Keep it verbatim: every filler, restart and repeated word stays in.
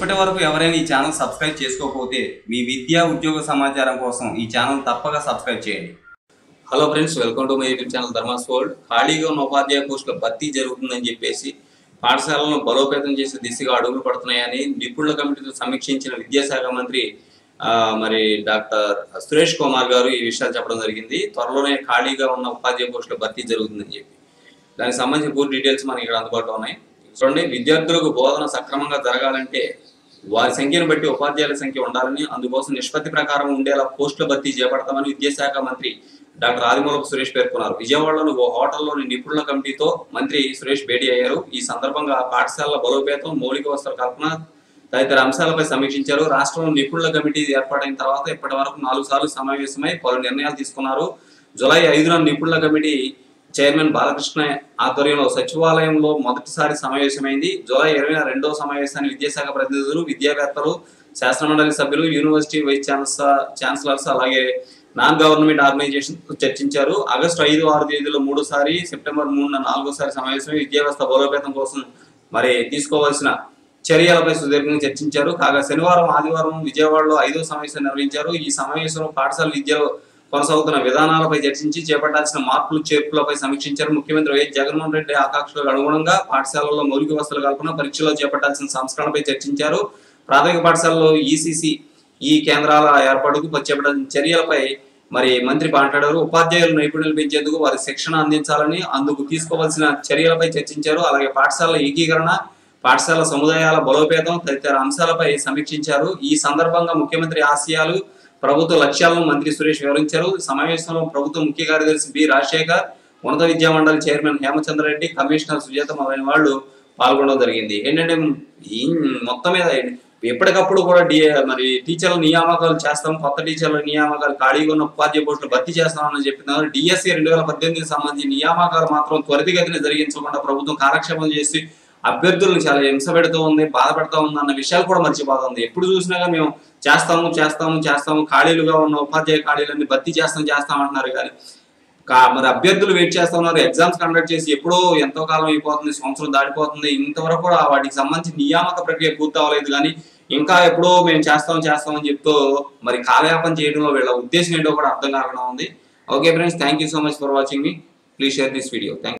ఇప్పటి వరకు ఎవరైనా ఈ ఛానల్ సబ్స్క్రైబ్ చేసుకోకపోతే మీ విద్యా ఉద్యోగ సమాచారం కోసం ఈ ఛానల్ తప్పక సబ్స్క్రైబ్ చేయండి. Hello friends, welcome to my YouTube channel Dharma's world. ఖాళీగా ఉన్న ఉపాధ్యాయ పోస్టుల భర్తీ జరుగుతుందని చెప్పేసి పాఠశాలను బలోపేతం చేసే దిశగా అడుగులు పడుతున్నాయని నిపుణుల కమిటీతో సమీక్షించిన విద్యాశాఖ మంత్రి మరి డాక్టర్ సురేష్ కుమార్ గారు ఈ విషయాలు చెప్పడం జరిగింది. త్వరలోనే ఖాళీగా ఉన్న ఉపాధ్యాయ పోస్టుల భర్తీ జరుగుతుందని చెప్పి దానికి సంబంధించిన పూర్తి డీటెయిల్స్ మనకి ఇక్కడ అందుబాటులో ఉన్నాయి. చూడండి, విద్యార్థులకు బోధన సక్రమంగా జరగాలంటే వారి సంఖ్యను బట్టి ఉపాధ్యాయుల సంఖ్య ఉండాలని, అందుకోసం నిష్పత్తి ప్రకారం ఉండేలా పోస్టుల భర్తీ చేపడతామని విద్యాశాఖ మంత్రి డాక్టర్ ఆదిమూలపు సురేష్ పేర్కొన్నారు. విజయవాడలోని ఓ హోటల్లోని నిపుణుల కమిటీతో మంత్రి సురేష్ భేటీ అయ్యారు. ఈ సందర్భంగా పాఠశాలల బలోపేతం, మౌలిక వసతుల కల్పన తదితర అంశాలపై సమీక్షించారు. రాష్ట్రంలో నిపుణుల కమిటీ ఏర్పాటైన తర్వాత ఇప్పటి వరకు నాలుగు సార్లు సమావేశమై పలు నిర్ణయాలు తీసుకున్నారు. జులై ఐదున నిపుణుల కమిటీ చైర్మన్ బాలకృష్ణ ఆధ్వర్యంలో సచివాలయంలో మొదటిసారి సమావేశమైంది. జూలై ఇరవై రెండో సమావేశాన్ని విద్యాశాఖ ప్రతినిధులు, విద్యావేత్తలు, శాసనమండలి సభ్యులు, యూనివర్సిటీ వైస్ ఛాన్సలర్ ఛాన్సలర్స్ అలాగే నాన్ గవర్నమెంట్ ఆర్గనైజేషన్ చర్చించారు. ఆగస్టు ఐదు ఆరు తేదీలో మూడోసారి, సెప్టెంబర్ మూడున నాలుగోసారి సమావేశమై విద్యా వ్యవస్థ బలోపేతం కోసం మరి తీసుకోవాల్సిన చర్యలపై సుదీర్ఘంగా చర్చించారు. కాగా శనివారం, ఆదివారం విజయవాడలో ఐదో సమావేశం నిర్వహించారు. ఈ సమావేశంలో పాఠశాల విద్యలో కొనసాగుతున్న విధానాలపై చర్చించి చేపట్టాల్సిన మార్పులు చేర్పులపై సమీక్షించారు. ముఖ్యమంత్రి వైఎస్ జగన్మోహన్ రెడ్డి ఆకాంక్షలకు అనుగుణంగా పాఠశాలల్లో మౌలిక వసతుల కల్పన, పరీక్షల్లో చేపట్టాల్సిన సంస్కరణపై చర్చించారు. ప్రాథమిక పాఠశాలలో ఈసీసీ ఈ కేంద్రాల ఏర్పాటుకు చేపట్టాల్సిన చర్యలపై మరి మంత్రి మాట్లాడారు. ఉపాధ్యాయులు నైపుణ్యాలు పెంచేందుకు వారి శిక్షణ అందించాలని, అందుకు తీసుకోవాల్సిన చర్యలపై చర్చించారు. అలాగే పాఠశాలల ఏకీకరణ, పాఠశాల సముదాయాల బలోపేతం తదితర అంశాలపై సమీక్షించారు. ఈ సందర్భంగా ముఖ్యమంత్రి ఆశయాలు, ప్రభుత్వ లక్ష్యాలను మంత్రి సురేష్ వివరించారు. సమావేశంలో ప్రభుత్వ ముఖ్య కార్యదర్శి బి రాజశేఖర్, ఉన్నత విద్యా మండలి చైర్మన్ హేమచంద్రారెడ్డి, కమిషనర్ సుజాత మొదలైన వాళ్ళు పాల్గొనడం జరిగింది. ఏంటంటే ఈ మొత్తం మీద ఎప్పటికప్పుడు కూడా డి మరి టీచర్ల నియామకాలు చేస్తాం, కొత్త టీచర్ల నియామకాలు, ఖాళీగా ఉన్న ఉపాధ్యాయ పోస్టులు భర్తీ చేస్తామని చెప్పినారు. డిఎస్సి రెండు వేల పద్దెనిమిదికి సంబంధించి నియామకాలు మాత్రం త్వరితగతిన జరిగించకుండా ప్రభుత్వం కాలక్షేపం చేసి అభ్యర్థులను చాలా హింస పెడుతూ ఉంది, బాధ పెడతా ఉంది అన్న విషయాలు కూడా మర్చిపోతుంది. ఎప్పుడు చూసినా మేము చేస్తాము చేస్తాము చేస్తాము ఖాళీలుగా ఉన్న ఉపాధ్యాయ ఖాళీలన్నీ భర్తీ చేస్తాం చేస్తాం అంటున్నారు. కానీ మరి అభ్యర్థులు వెయిట్ చేస్తా ఉన్నారు. ఎగ్జామ్స్ కండక్ట్ చేసి ఎప్పుడో ఎంతో కాలం అయిపోతుంది, సంవత్సరం దాటిపోతుంది. ఇంతవరకు కూడా వాటికి సంబంధించి నియామక ప్రక్రియ పూర్తి అవ్వలేదు. కానీ ఇంకా ఎప్పుడో మేము చేస్తాం చేస్తామని చెప్తూ మరి కాలయాపన చేయడంలో వీళ్ళ ఉద్దేశం ఏంటో కూడా అర్థం కాకుండా ఉంది. Okay friends, thank you so much for watching me. Please share this video. Thank